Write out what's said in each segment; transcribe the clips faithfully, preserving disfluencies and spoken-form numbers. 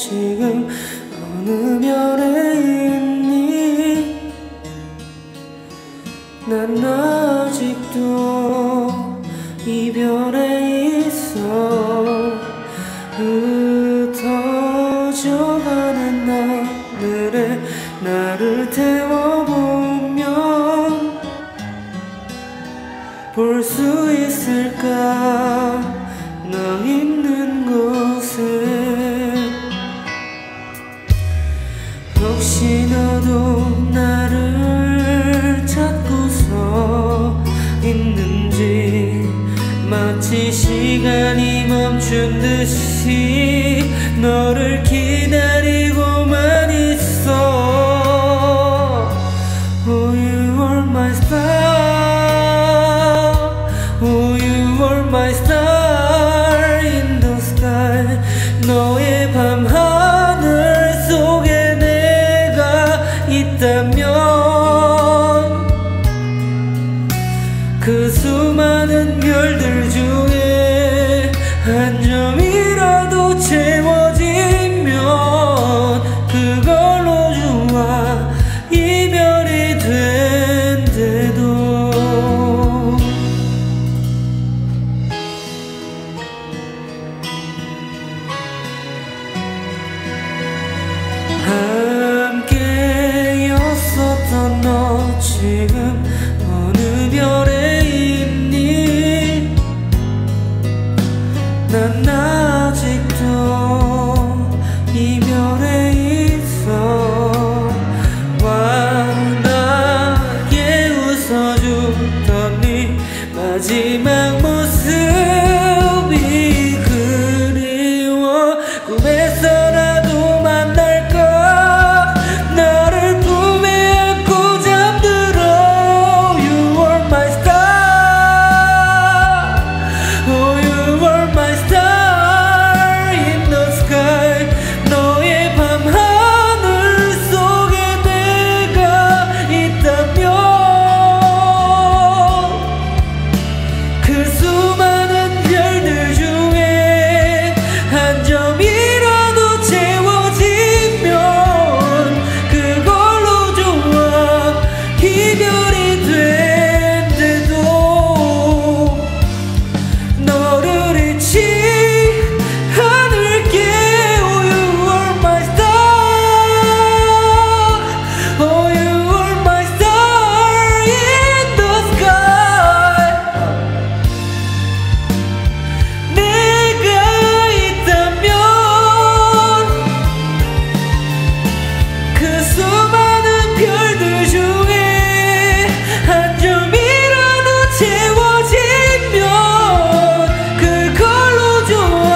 지금 어느 별에 있니? 난 아직도 이 별에 있어. 흩어져가는 하늘에 나를 태워보면 볼 수 있을까 너 있는 곳에. 혹시 너도 나를 찾고서 있는지, 마치 시간이 멈춘 듯이 너를 기다리고만 있어. Oh, you are my star. Oh, you are my star in the sky. 너의 밤하늘 속에 내가 있다면 그 수많은 별들 중에 한 점이라도 채워지면 그걸로 좋아. 이별이 된대도. 함께였었던 너 지금 어느 별에 있니? 난 아직도 이 별에 있어. 환하게 웃어주던 네 마지막 모습이 그리워. 꿈에서라도 만날까 너를 꿈에 안고 잠들어. You are my star. Oh, you are my star in the sky. 너의 밤하늘 속에 내가 있다면 그 수많은 별들 중에 한 점이라도 채워지면 그걸로 좋아. 이별이 된대도 너를 잊지 않을게. Oh, you are my star. Oh, you are my star in the sky. 내가 있다면 그 수많은 별들 중에 한 점이라도 채워지면 그걸로 좋아.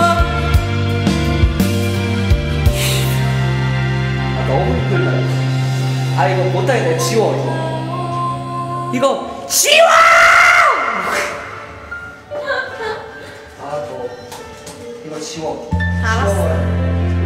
아, 너무 힘들다. 아, 이거 못하겠네. 지워 이거. 이거 지워! 아, 너 이거 지워. 알았어. 지워버려.